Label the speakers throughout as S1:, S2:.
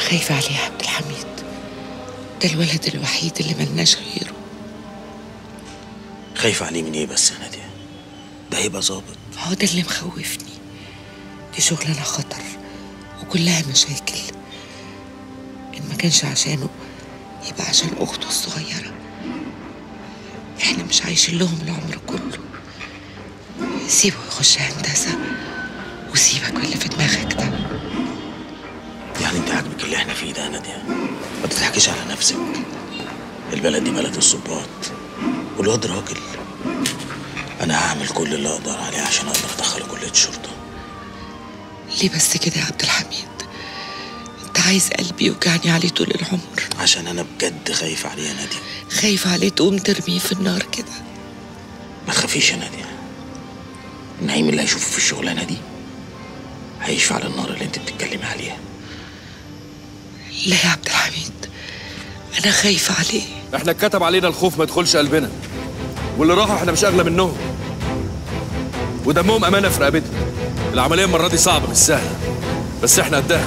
S1: خايفة عليه يا عبد الحميد، ده الولد الوحيد اللي ملناش غيره.
S2: خايفة عليه من ايه بس يا نادية؟ ده هيبقى ظابط.
S1: هو ده اللي مخوفني، دي شغلانة خطر وكلها مشاكل. إن ما كانش عشانه يبقى عشان أخته الصغيرة. إحنا مش عايشين لهم العمر كله. سيبه يخش هندسة وسيبك واللي في دماغك ده.
S2: يعني انت عاجبك اللي احنا فيه ده يا نادية؟ ما تضحكيش على نفسك، البلد دي بلد الظباط والواد راجل. انا هعمل كل اللي اقدر عليه عشان اقدر ادخله كلية الشرطة.
S1: ليه بس كده يا عبد الحميد؟ انت عايز قلبي يوجعني عليه طول العمر؟
S2: عشان انا بجد خايف عليه يا نادية.
S1: خايف عليه تقوم ترميه في النار كده؟
S2: ما تخافيش يا نادية، النعيم اللي هيشوفه في الشغلانة دي هيشفع على النار اللي انت بتتكلمي عليها.
S1: لا يا عبد الحميد، انا خايفة عليه.
S3: احنا اتكتب علينا الخوف ما يدخلش قلبنا، واللي راحوا احنا مش اغلى منهم، ودمهم امانه في رقبتنا. العمليه المره دي صعبه مش سهله، بس احنا قدها.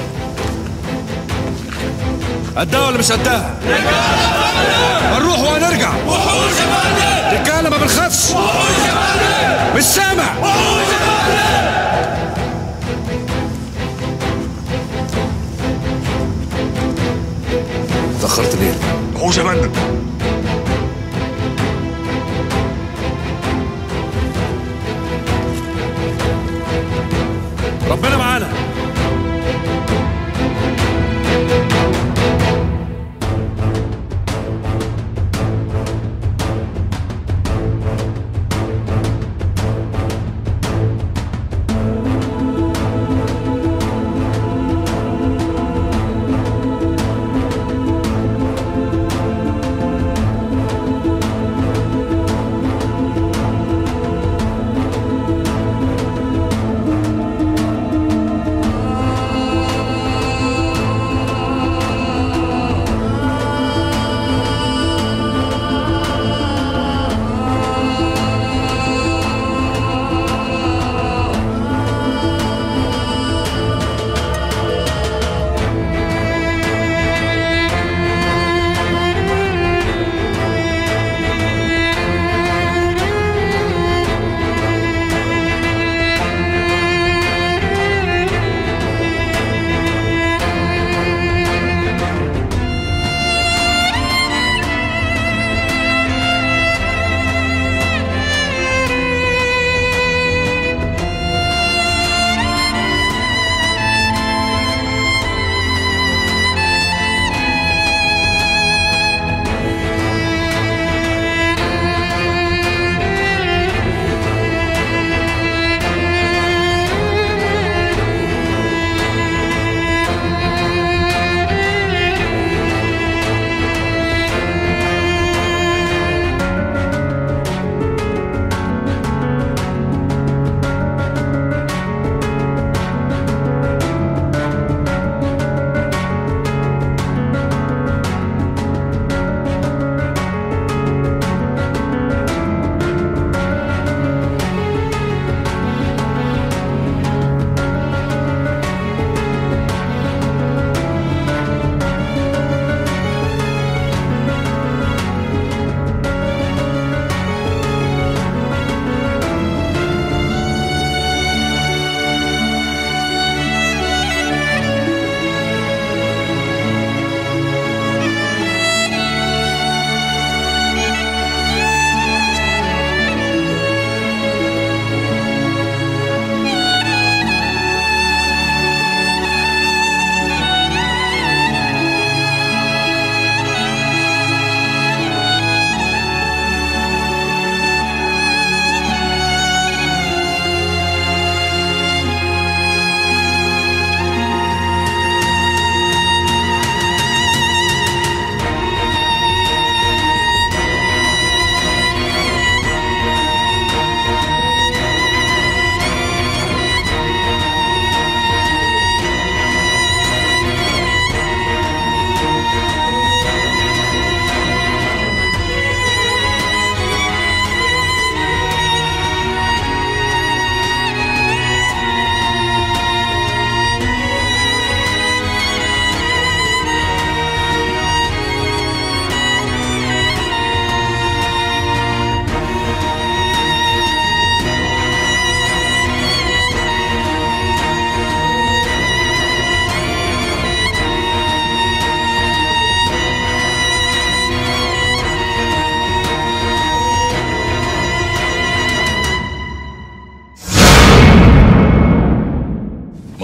S3: قدها ولا مش قدها؟ هنروح وهنرجع. وحوش يا فندم. رجاله ما بنخافش. وحوش يا فندم. مش سامع. وحوش يا فندم. اتأخرت ليه؟
S4: وحوش يا فندم.
S3: ربنا معانا.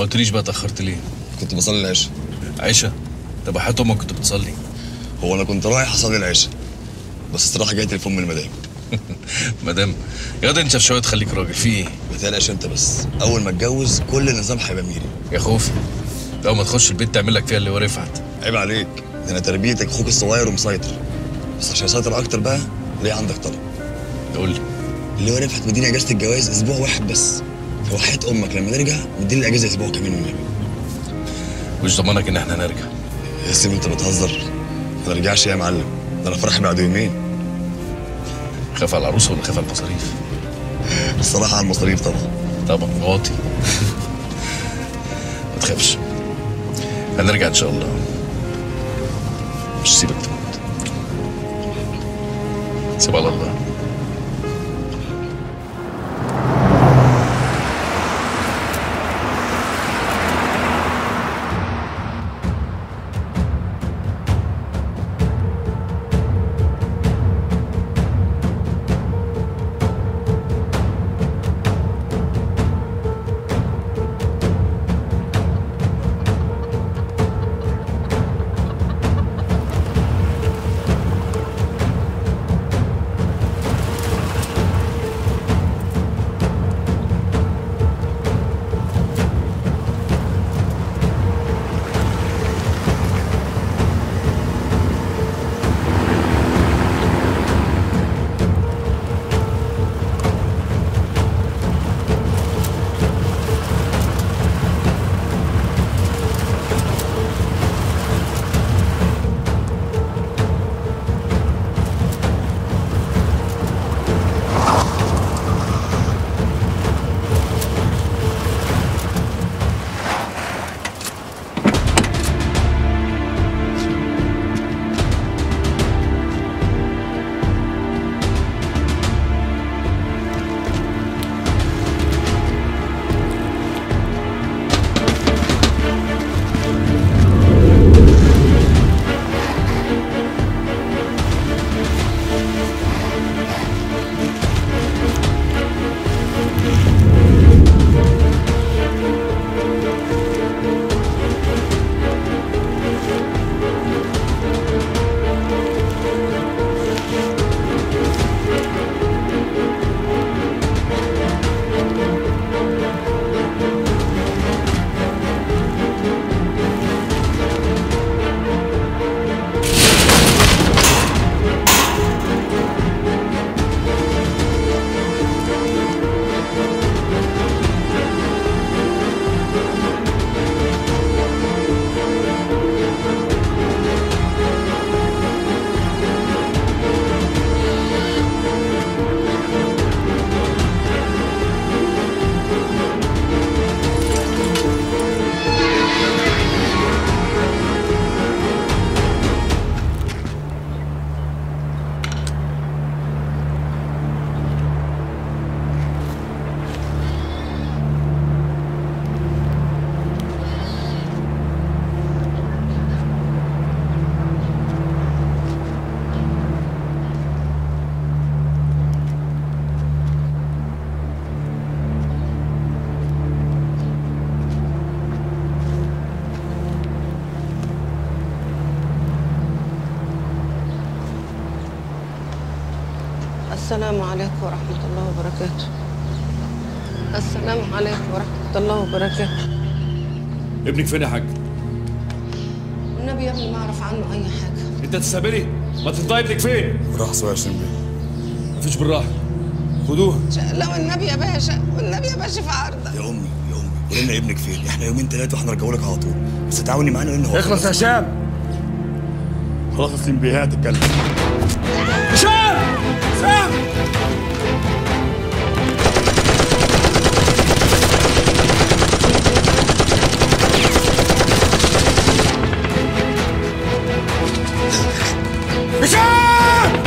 S3: قلتليش بقى اتاخرت ليه؟
S4: كنت بصلي العشاء.
S3: عشاء؟ طب وحياة امك كنت بتصلي؟
S4: هو انا كنت رايح اصلي العشاء، بس الصراحه جاي تليفون من المدام.
S3: مدام يا ده انت في شويه تخليك راجل في ايه؟
S4: ما تقلقش انت، بس اول ما اتجوز كل النظام هيبقى ميري.
S3: يا خوفي لو ما تخش البيت تعمل لك فيها اللي هو رفعت.
S4: عيب عليك، ده انا تربيتك اخوك الصغير ومسيطر، بس عشان اسيطر اكتر بقى ليه عندك طلب.
S3: قول لي.
S4: اللي هو رفعت مديني اجازه الجواز اسبوع واحد بس، فوحياة امك لما نرجع مديني الاجازه اسبوع كمان والنبي.
S3: مش ضمانك ان احنا نرجع.
S4: يا سيدي انت بتهزر، ما نرجعش يا معلم، ده انا فرحي بعد يومين.
S3: خاف على العروسه ولا خاف على المصاريف؟
S4: الصراحه على المصاريف طبعا.
S3: طبعا واطي. ما تخافش، هنرجع ان شاء الله، مش سيبك تموت، سيب على الله.
S5: السلام عليكم ورحمة الله وبركاته. السلام عليكم ورحمة الله وبركاته.
S3: ابنك فين يا حاج؟
S5: النبي يا ابني ما أعرف عنه أي حاجة.
S3: انت تستقبلي؟ ما تفضلي ابنك فين؟
S4: راح 27 بيه.
S3: مفيش بالراحه، خدوها.
S5: لا والنبي يا باشا، والنبي يا باشا في عرضك.
S4: يا امي يا امي قولي لنا ابنك فين، احنا يومين ثلاثه واحنا رجعوا لك على طول، بس تعاوني معانا لان هو
S3: اخلص يا هشام.
S4: خلاص ياسين بيه هتتكلم.
S3: هشام! هشام! هشام!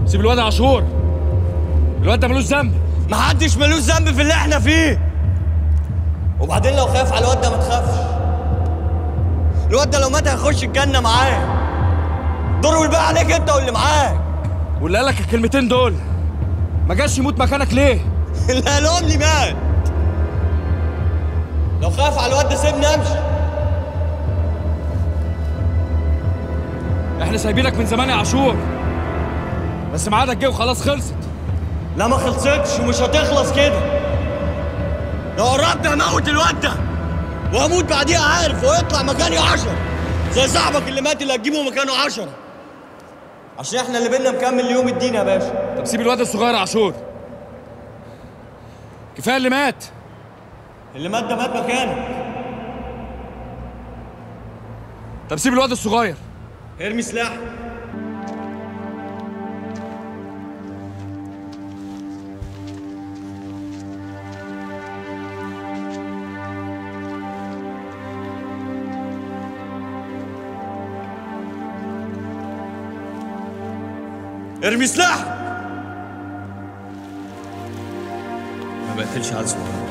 S3: سيب الواد يا عاشور. الواد ده ملوش ذنب.
S6: محدش ملوش ذنب في اللي احنا فيه. وبعدين لو خايف على الواد ده ما تخافش. الواد ده لو مات هيخش الجنة معاه. دور والباقي عليك انت واللي معاك.
S3: واللي قالك الكلمتين دول ما جاش يموت مكانك ليه؟
S6: اللي قالهم لي مات. لو خايف على الواد ده سيبني امشي.
S3: احنا سايبينك من زمان يا عاشور، بس ميعادك جه وخلاص خلصت.
S6: لا ما خلصتش ومش هتخلص كده. لو قربت هموت الواد ده وهموت بعديها عارف، ويطلع مكاني 10 زي صاحبك اللي مات اللي هتجيبه مكانه 10. عشان احنا اللي بينا مكمل ليوم الدين يا باشا.
S3: طب سيب الواد الصغير يا عاشور، كفايه اللي مات.
S6: اللي مات ده مات مكانك.
S3: طب سيب الواد الصغير.
S6: ارمي سلاح. ارمي سلاح. ما بقتلش عيال صغيره.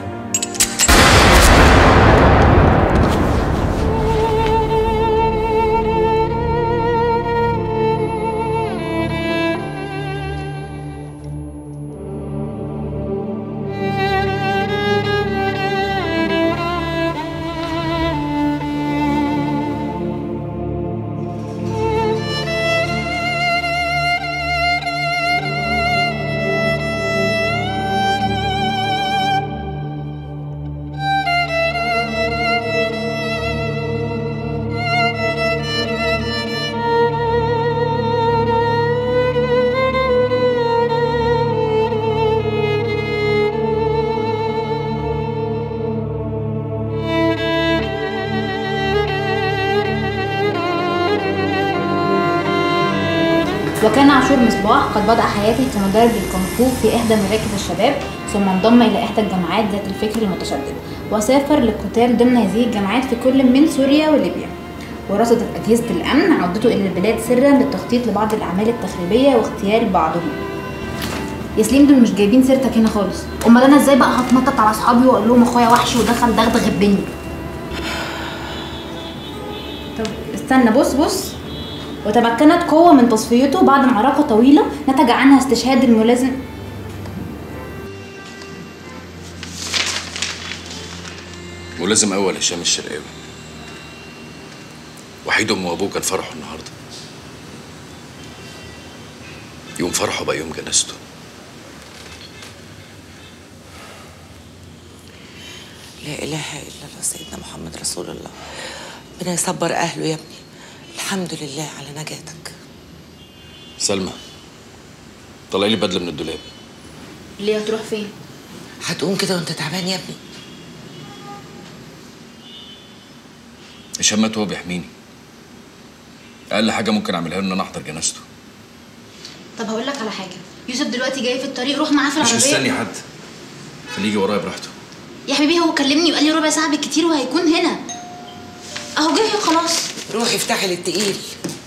S7: وكان عاشور مصباح قد بدأ حياته كمدرب للكونغ في إحدى مراكز الشباب، ثم انضم إلى إحدى الجامعات ذات الفكر المتشدد، وسافر للقتال ضمن هذه الجامعات في كل من سوريا وليبيا. ورصدت أجهزة الأمن عودته إلى البلاد سرا للتخطيط لبعض الأعمال التخريبية واغتيال بعضهم. يا سليم دول مش جايبين سيرتك هنا خالص، أمال أنا إزاي بقى هتنطط على أصحابي وأقول لهم أخويا وحش ودخل دغدغ الدنيا؟ طب استنى، بص. وتمكنت قوة من تصفيته بعد معركة طويلة نتج عنها استشهاد الملازم.
S8: ملازم أول هشام الشرقاوي، وحيد أم وأبوه كان فرحه النهارده. يوم فرحه بقى يوم جنازته.
S1: لا إله إلا الله سيدنا محمد رسول الله. ربنا يصبر أهله يا ابني. الحمد لله على نجاتك.
S8: سلمى، طلعي لي بدلة من الدولاب.
S7: ليه هتروح فين؟
S1: هتقوم كده وانت تعبان يا ابني؟
S8: هشام مات وهو بيحميني. أقل حاجة ممكن أعملها له إن أنا أحضر جنازته.
S7: طب هقول لك على حاجة، يوسف دلوقتي جاي في الطريق، روح معاه في العربية.
S8: مش مستني حد، خليه يجي ورايا براحته.
S7: يا حبيبي هو كلمني وقال لي ربع ساعة بالكتير وهيكون هنا. أهو جاي خلاص.
S1: روحي افتحي للتقيل.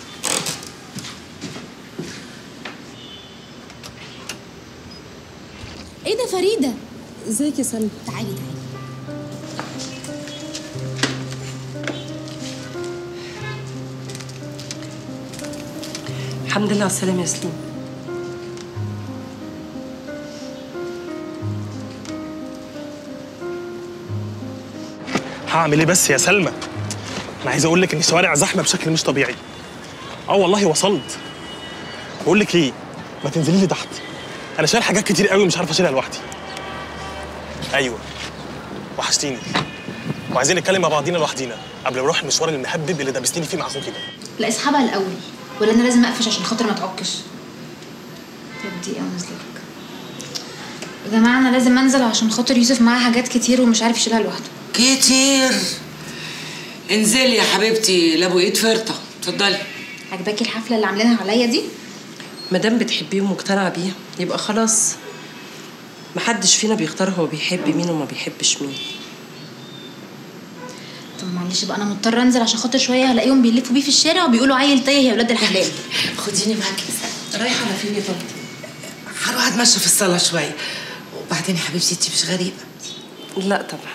S9: ايه ده فريده؟ ازيك يا سلمى؟
S7: تعالي.
S10: الحمد لله على السلامة يا سليم.
S11: هعمل ايه بس يا سلمى؟ انا عايز اقول لك ان الشوارع زحمه بشكل مش طبيعي. والله وصلت. بقول لك ايه، ما تنزلي لي تحت، انا شايل حاجات كتير قوي مش عارف اشيلها لوحدي. ايوه وحشتيني، وعايزين نتكلم مع بعضينا لوحدينا قبل ما نروح المشوار المهبب اللي دبستيني فيه مع اخوكي ده.
S7: لا اسحبها الاول، ولا انا لازم اقفش عشان خاطر ما تعكش؟ طب دقيقه ونازله لك. يا جماعه انا لازم انزل عشان خاطر يوسف معاه حاجات كتير ومش عارف يشيلها لوحده.
S1: كتير؟ انزلي يا حبيبتي لابو ايد فرطه. اتفضلي.
S7: عجباكي الحفله اللي عاملينها عليا دي؟
S10: مادام بتحبيه ومقتنعه بيها يبقى خلاص. محدش فينا بيختار هو بيحب مين وما بيحبش مين.
S7: طب معلش بقى انا مضطره انزل عشان خاطر شويه هلاقيهم بيلفوا بيه في الشارع وبيقولوا عيل تايه يا ولاد الحلال.
S1: خديني معاكي يا سلمى.
S10: رايحه على فين يا طنط؟
S1: هروح اتمشى في الصاله شويه. وبعدين يا حبيبتي انتي مش غريبه.
S10: لا طبعا.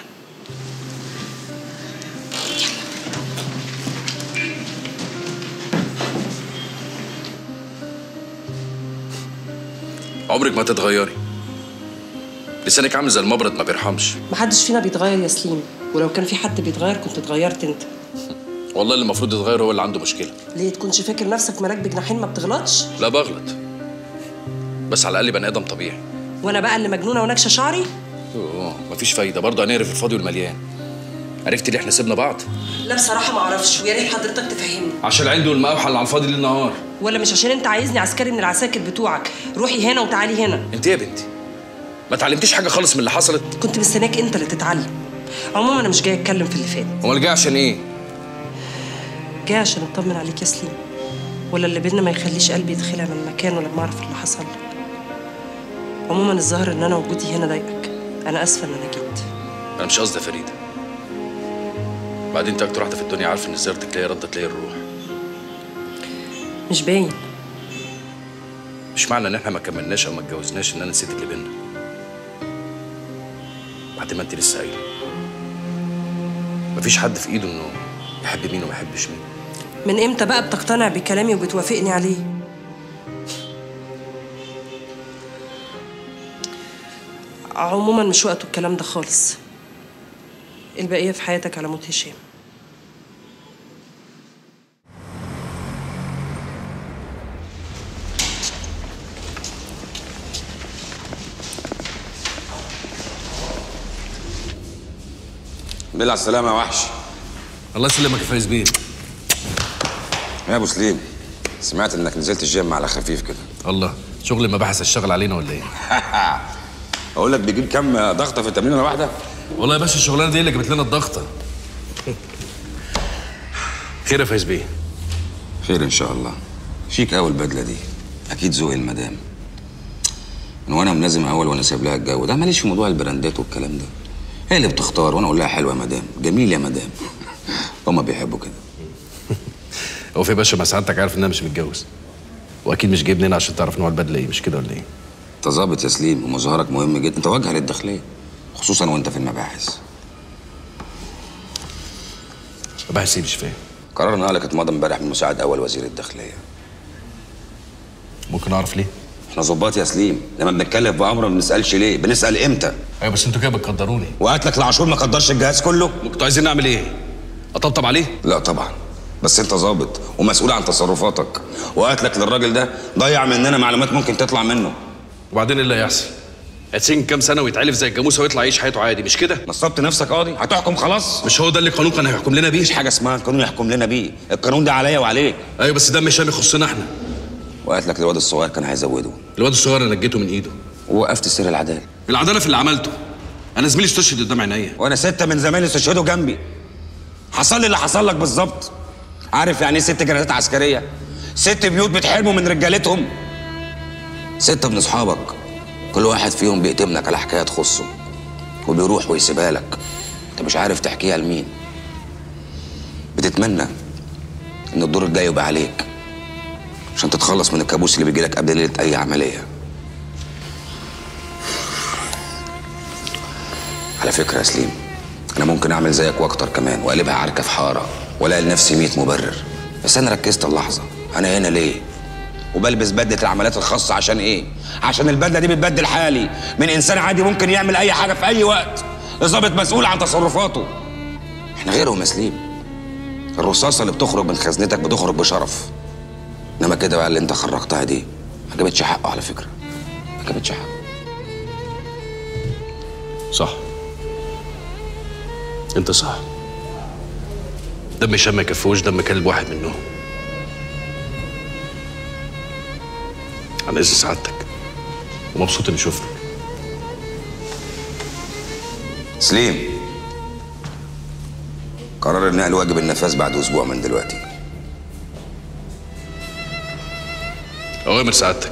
S8: عمرك ما تتغيري. لسانك عامل زي المبرد ما بيرحمش.
S10: محدش فينا بيتغير يا سليم، ولو كان في حد بيتغير كنت اتغيرت انت.
S8: والله اللي المفروض يتغير هو اللي عنده مشكله.
S10: ليه تكونش فاكر نفسك ملاك بجناحين ما بتغلطش؟
S8: لا بغلط، بس على الاقل بني ادم طبيعي.
S10: وانا بقى اللي مجنونه ونكشه شعري؟
S8: مفيش فايده، برضه هنعرف الفاضي والمليان. عرفتي ليه احنا سيبنا بعض؟
S10: لا بصراحه ما اعرفش، ويا ريت حضرتك تفهمني.
S8: عشان العند والمقاوحه اللي على الفاضي ليل نهار.
S10: ولا مش عشان انت عايزني عسكري من العساكر بتوعك؟ روحي هنا وتعالي هنا.
S8: انت يا بنتي ما اتعلمتيش حاجه خالص من اللي حصلت.
S10: كنت مستناك انت اللي تتعلم. عموما انا مش جاي اتكلم في اللي فات.
S8: امال جاي عشان ايه؟
S10: جاي عشان اطمن عليك يا سليم، ولا اللي بينا ما يخليش قلبي يتخلع من مكانه لما اعرف اللي حصل لك. عموما الظاهر ان انا وجودي هنا ضايقك. انا اسفه ان انا جيت.
S8: انا مش قصدي يا فريده. بعدين انت اكتر واحده في الدنيا عارفه ان زيارتك ليا رده تلاقي الروح.
S10: مش باين.
S8: مش معنى ان احنا ما كملناش او ما اتجوزناش ان انا نسيت اللي بينا. بعد ما انت لسه قايله مفيش حد في ايده انه يحب مين وما يحبش مين.
S10: من امتى بقى بتقتنع بكلامي وبتوافقني عليه؟ عموما مش وقته الكلام ده خالص. البقية في حياتك على موت هشام.
S12: بالله على السلامة يا وحش.
S8: الله يسلمك يا فايز بيه.
S12: يا ابو سليم، سمعت انك نزلت الجيم على خفيف كده.
S8: الله، شغل المباحث اشتغل علينا ولا ايه؟
S12: اقول لك بيجيب كام ضغطه في التمرينه الواحده؟
S8: والله يا باشا الشغلانه دي اللي جابت لنا الضغطه. خير يا فايز بيه؟
S12: خير ان شاء الله. شيك قوي البدله دي، اكيد ذوق المدام. من وانا ملازم اول وانا سايب لها الجو ده، ماليش في موضوع البراندات والكلام ده. هي اللي بتختار وانا اقول لها حلوه يا مدام، جميل يا مدام. هما بيحبوا كده.
S8: هو في باشا ما سعادتك عارف ان انا مش متجوز، واكيد مش جايبني هنا عشان تعرف نوع البدله ايه، مش كده ولا ايه؟
S12: انت ظابط يا سليم ومظهرك مهم جدا، انت واجهه للداخليه خصوصا وانت في المباحث.
S8: مباحث ايه مش فاهم؟
S12: قرار نقلك اتمضى امبارح من مساعد اول وزير الداخليه.
S8: ممكن اعرف ليه؟
S12: احنا ظباط يا سليم، لما بنتكلم بامر ما بنسالش ليه، بنسال امتى.
S8: ايوه بس انتوا كده بتقدروني.
S12: وقتلك العاشور ما قدرش الجهاز كله؟
S8: كنتوا عايزين نعمل ايه؟ اطبطب عليه؟
S12: لا طبعا، بس انت ظابط ومسؤول عن تصرفاتك، وقتلك للراجل ده ضيع مننا معلومات ممكن تطلع منه.
S8: وبعدين ايه اللي هيحصل؟ هتسجن كام سنه ويتعلف زي الجاموسه ويطلع يعيش حياته عادي، مش كده؟
S12: نصبت نفسك قاضي هتحكم خلاص؟
S8: مش هو ده اللي القانون كان هيحكم لنا بيه؟
S12: مفيش حاجه اسمها القانون يحكم لنا بيه، القانون ده عليا وعليك.
S8: ايوه بس ده مش يخصنا احنا.
S12: وقتلك الواد الصغير كان هيزوده.
S8: الواد الصغير انا نجيته من ايده
S12: ووقفت سر العداله.
S8: العداله في اللي عملته. انا زميلي استشهد قدام عينيا،
S12: وانا 6 من زمايلي استشهدوا جنبي. حصل لي اللي حصل لك بالظبط. عارف يعني ايه 6 جنازات عسكريه؟ 6 بيوت بتحرموا من رجالتهم. 6 من اصحابك كل واحد فيهم بيأتمنك على حكايه تخصه وبيروح ويسيبها لك، انت مش عارف تحكيها لمين. بتتمنى ان الدور الجاي يبقى عليك عشان تتخلص من الكابوس اللي بيجيلك قبل ليله اي عمليه. على فكره يا سليم، انا ممكن اعمل زيك واكتر كمان واقلبها عركه في حاره والاقي لنفسي 100 مبرر، بس انا ركزت اللحظه انا هنا ليه؟ وبلبس بدله العمليات الخاصه عشان ايه؟ عشان البدله دي بتبدل حالي من انسان عادي ممكن يعمل اي حاجه في اي وقت لظابط مسؤول عن تصرفاته. احنا غيرهم يا سليم. الرصاصه اللي بتخرج من خزنتك بتخرج بشرف، انما كده بقى اللي انت خرجتها دي ما جابتش حقه. على فكره ما جابتش حقه.
S8: صح، انت صح. دم هشام ما يكفوش دم كلب واحد منهم. انا اذن سعادتك ومبسوط اني شفتك.
S12: سليم، قرار النقل واجب النفاذ بعد اسبوع من دلوقتي.
S8: اوامر سعادتك.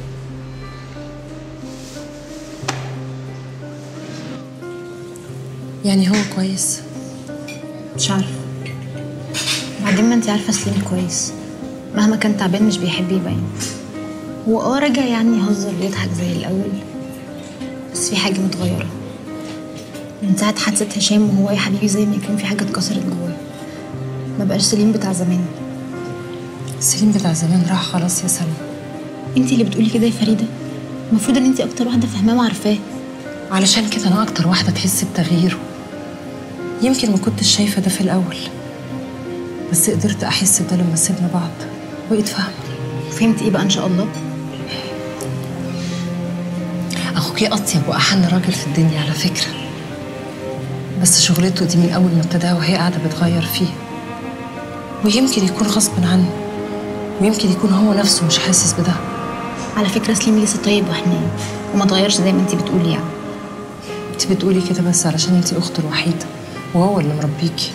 S7: يعني هو كويس؟ مش عارفه. بعدين ما انت عارفه سليم كويس، مهما كان تعبان مش بيحب يبين. هو رجع يعني يهزر ويضحك زي الاول، بس في حاجه متغيره من ساعه حادثه هشام، وهو يا حبيبي زي ما يكون في حاجه اتكسرت جواه. ما بقاش سليم بتاع زمان.
S10: سليم بتاع زمان راح خلاص يا سلمى.
S7: انتي اللي بتقولي كده يا فريده، المفروض ان انتي اكتر واحده فاهماه وعارفاه.
S10: علشان كده انا اكتر واحده تحس بتغييره. يمكن ما كنتش شايفه ده في الاول، بس قدرت احس بده لما سيبنا بعض وبقيت فاهمه.
S7: فهمت ايه بقى ان شاء الله؟
S10: اخوكي اطيب واحن راجل في الدنيا على فكره، بس شغلته دي من اول ما ابتداها وهي قاعده بتغير فيه، ويمكن يكون غصب عنه، ويمكن يكون هو نفسه مش حاسس بده.
S7: على فكره سليم لسه طيب وحنين وما اتغيرش زي ما انتي بتقولي يعني.
S10: انتي بتقولي كده بس علشان انتي اخته الوحيده وهو اللي مربيكي،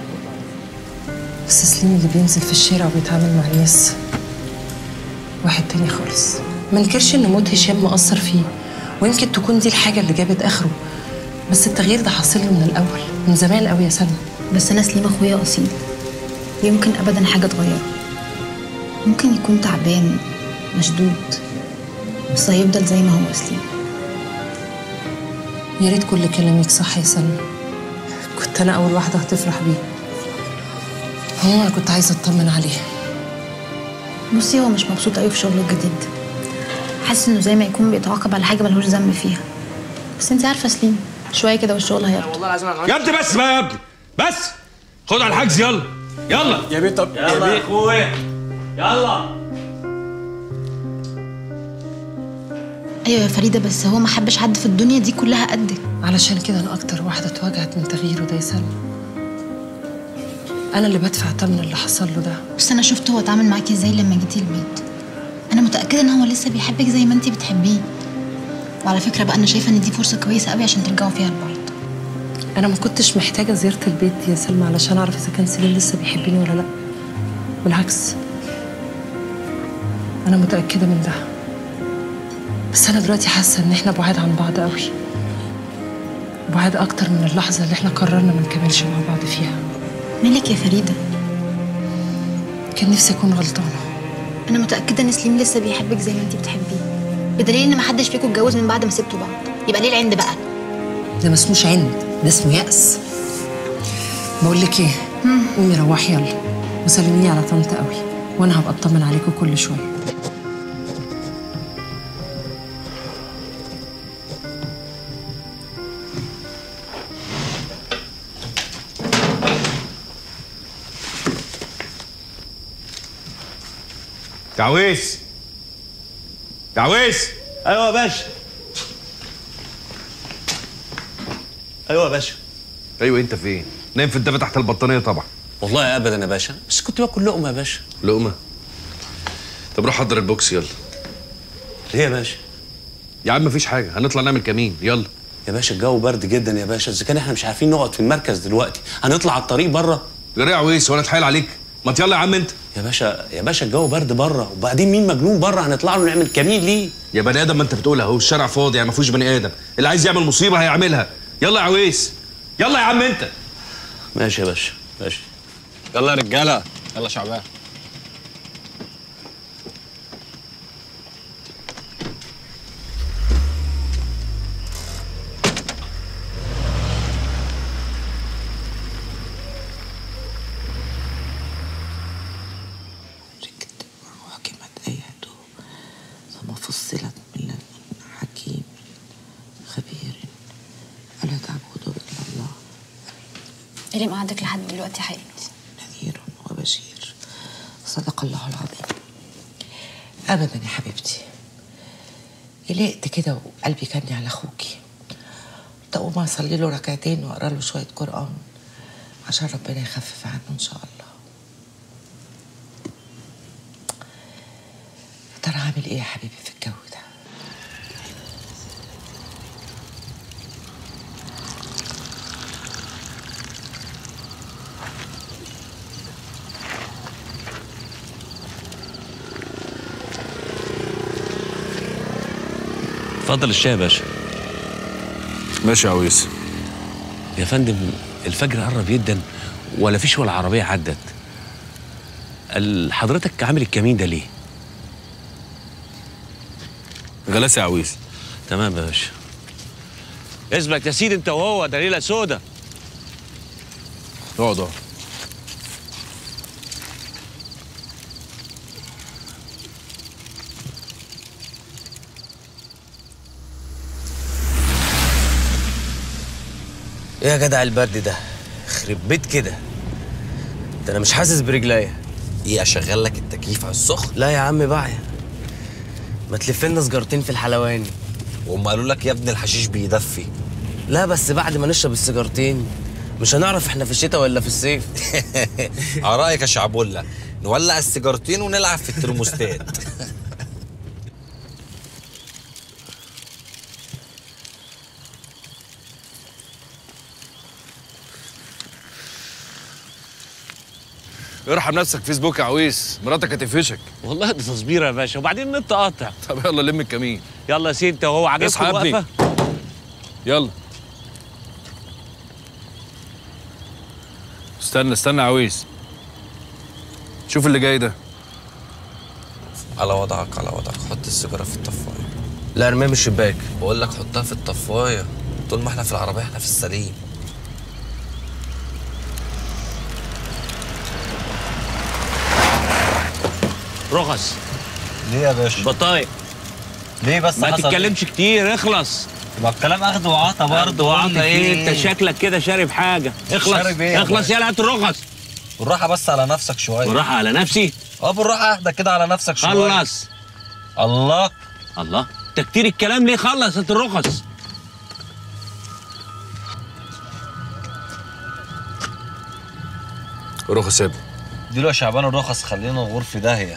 S10: بس سليم اللي بينزل في الشارع وبيتعامل مع الناس واحد تاني خالص. ما انكرش ان موت هشام مأثر فيه، ويمكن تكون دي الحاجه اللي جابت اخره، بس التغيير ده حاصل له من الاول من زمان قوي يا سلمى.
S7: بس انا سليم اخويا اصيل، يمكن ابدا حاجه تغيره. ممكن يكون تعبان مشدود، بس هيفضل زي ما هو سليم.
S10: يا ريت كل كلامك صح يا سلمى، كنت انا اول واحده هتفرح بيه. هو انا كنت عايزه اطمن عليه.
S7: بصي هو مش مبسوط قوي في شغله الجديد، حاسس انه زي ما يكون بيتعاقب على حاجه ملهوش ذنب فيها. بس انت عارفه سليم شويه كده والشغل هيرضى.
S3: والله العظيم يا ابني بس بقى يا ابني بس خد على الحجز. يلا يلا
S6: يا بيه. طب يلا يا اخويا يلا.
S7: ايوه يا فريده، بس هو ما حبش حد في الدنيا دي كلها قدك.
S10: علشان كده انا اكتر واحده اتوجعت من تغييره ده يا سلمى. انا اللي بدفع ثمن اللي حصل له ده.
S7: بس انا شفت هو اتعامل معاكي ازاي لما جيتي البيت. انا متاكده ان هو لسه بيحبك زي ما انتي بتحبيه. وعلى فكره بقى انا شايفه ان دي فرصه كويسه قوي عشان ترجعوا فيها لبعض.
S10: انا ما كنتش محتاجه زياره البيت يا سلمى علشان اعرف اذا كان سليم لسه بيحبني ولا لا. بالعكس انا متاكده من ده، بس انا دلوقتي حاسه ان احنا بعاد عن بعض قوي، بعاد اكتر من اللحظه اللي احنا قررنا ما نكملش مع بعض فيها.
S7: مالك يا فريده؟
S10: كان نفسي اكون غلطانه.
S7: انا متاكده ان سليم لسه بيحبك زي ما انتي بتحبيه، بدليل ان ما حدش فيكم اتجوز من بعد ما سبتوا بعض. يبقى ليه العند بقى؟
S10: ده ما اسموش عند، ده اسمه يأس. بقول لك ايه، قومي روحي يلا وسلميني على طنط قوي، وانا هبقى اطمن عليكم كل شويه.
S3: تعويس تعويس.
S6: ايوه يا باشا. ايوه يا باشا.
S3: ايوه انت فين؟ نايم في الدفا تحت البطانيه طبعا.
S13: والله ابدا يا باشا، بس كنت باكل لقمه يا باشا.
S3: لقمه؟ طب روح حضر البوكس يلا.
S13: ليه يا باشا؟
S3: يا عم مفيش حاجه، هنطلع نعمل كمين يلا.
S13: يا باشا الجو برد جدا يا باشا، اذا كان احنا مش عارفين نقعد في المركز دلوقتي هنطلع على الطريق بره.
S3: جري يا عويس وانا اتحايل عليك؟ ما يلا يا عم انت.
S13: يا باشا الجو برد بره، وبعدين مين مجنون بره هنطلع له نعمل كمين ليه؟
S3: يا بني ادم ما انت بتقول اهو الشارع فاضي، يعني ما فيهوش بني ادم، اللي عايز يعمل مصيبه هيعملها. يلا يا عويس يلا يا عم انت.
S13: ماشي يا باشا ماشي.
S8: يلا يا رجاله يلا شعبان.
S1: ثم فصلت من لدن حكيم خبير ألا تعبدوا إلا الله.
S7: إيه اللي مقعدك لحد دلوقتي يا حبيبتي؟
S1: نذير وبشير. صدق الله العظيم. أبدا يا حبيبتي، قلقت كده وقلبي كاني على أخوكي، قلت أقوم أصلي له ركعتين وأقرأ له شوية قرآن عشان ربنا يخفف عنه إن شاء الله. ترى عامل ايه يا حبيبي في الجو ده؟
S13: اتفضل الشاي يا باشا.
S3: ماشي يا عويس.
S13: يا فندم الفجر قرب جدا ولا فيش ولا عربيه عدت. حضرتك عامل الكمين ده ليه؟
S3: غلاسه يا عويس.
S14: تمام يا باشا. اثبت يا سيدي انت وهو، ده ليله سودا.
S3: اقعد اقعد.
S6: ايه يا جدع البرد ده؟ خرب بيت كده. ده انا مش حاسس برجليا.
S15: ايه اشغل لك التكييف على السخن؟
S6: لا يا عم بقى، ما تلف لنا سجارتين في الحلواني.
S15: وهم قالوا لك يا ابني الحشيش بيدفي.
S6: لا بس بعد ما نشرب السيجارتين مش هنعرف احنا في الشتاء ولا في الصيف.
S15: على رايك يا شعبولة، نولع السيجارتين ونلعب في الترموستات.
S3: ارحم نفسك فيسبوك يا عويس، مراتك هتقفشك.
S14: والله دي تصبيره يا باشا، وبعدين النت قاطع.
S3: طب يلا لم الكمين.
S14: يلا يا سيدي انت وهو عجبكم الوقفه؟
S3: يلا. استنى يا عويس. شوف اللي جاي ده.
S15: على وضعك على وضعك، حط السيجاره في الطفايه.
S6: لا ارميها من الشباك.
S15: بقول لك حطها في الطفايه، طول ما احنا في العربيه احنا في السليم.
S14: رخص.
S15: ليه يا باشا؟
S14: بطايق.
S15: ليه بس؟
S14: ما تتكلمش كتير، اخلص.
S15: ما الكلام اخد وعطا برضه.
S14: وعطا ايه؟ انت شكلك كده شارب حاجه. اخلص.
S15: شارب ايه؟
S14: اخلص يلا هات الرخص.
S15: بالراحه بس على نفسك شويه.
S14: بالراحه على نفسي؟
S15: بالراحه اهدى كده على نفسك شويه.
S14: خلص.
S15: الله
S14: انت كتير الكلام ليه؟ خلص هات الرخص.
S3: رخص يا ابني.
S15: اديله يا شعبان الرخص، خلينا نغور في داهيه.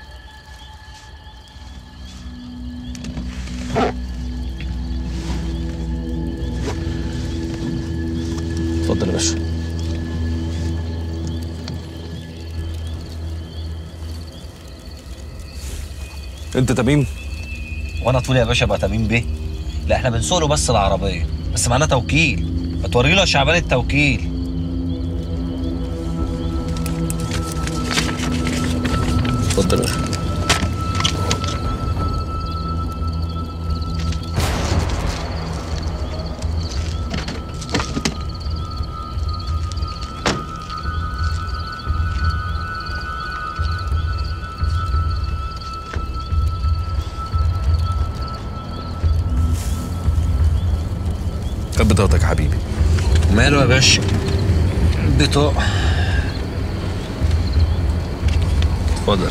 S3: اتفضل يا باشا. انت تميم؟
S15: وانا طول يا باشا بقى تميم بيه؟ لا احنا بنسوق له بس العربيه، بس معانا توكيل. ما توري له يا شعبان التوكيل.
S3: اتفضل يا باشا. كانت بطاقتك يا حبيبي.
S15: ماله يا باشا؟ بطاقة.
S3: اتفضل.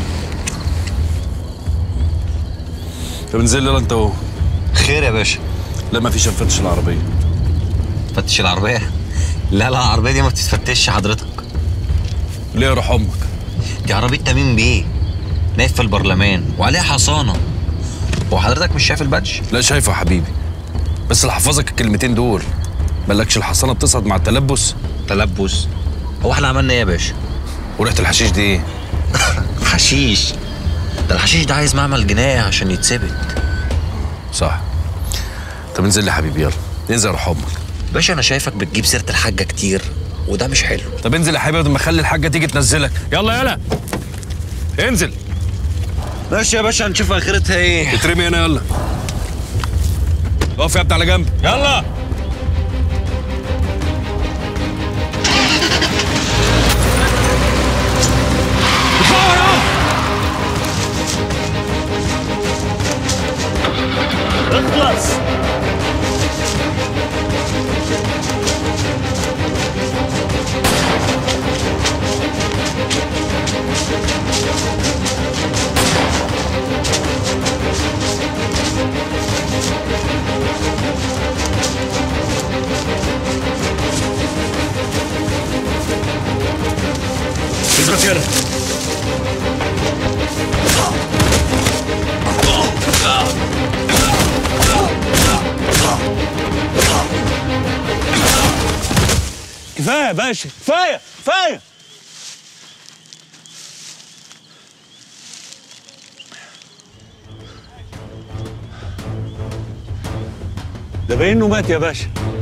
S3: طب انزل يلا انت اهو.
S15: خير يا باشا؟
S3: لا مفيش، هنفتش العربية.
S15: فتش العربية؟ لا العربية دي ما بتتفتش حضرتك.
S3: ليه يا روح امك؟
S15: دي عربية تميم بيه، نايف في البرلمان وعليها حصانة. هو حضرتك مش شايف البادج؟
S3: لا شايفه يا حبيبي، بس اللي حفظك الكلمتين دول. مالكش الحصانه بتصعد مع التلبس؟
S15: تلبس؟ هو احنا عملنا ايه يا باشا؟
S3: وريحه الحشيش دي ايه؟
S15: حشيش؟ ده الحشيش ده عايز معمل جنائي عشان يتثبت.
S3: صح. طب انزل لي يا حبيبي، يلا انزل يا روح امك.
S15: باشا انا شايفك بتجيب سيره الحاجه كتير وده مش حلو.
S3: طب انزل يا حبيبي، ما اخلي الحاجه تيجي تنزلك. يلا انزل.
S15: ماشي يا باشا، هنشوف اخرتها ايه.
S3: اترمي هنا يلا. اقف يا ابني على جنب.
S14: يلا.
S6: اخلص.
S3: اثبت يلا.
S14: كفايه يا باشا، كفايه. ده باين انه مات يا باشا.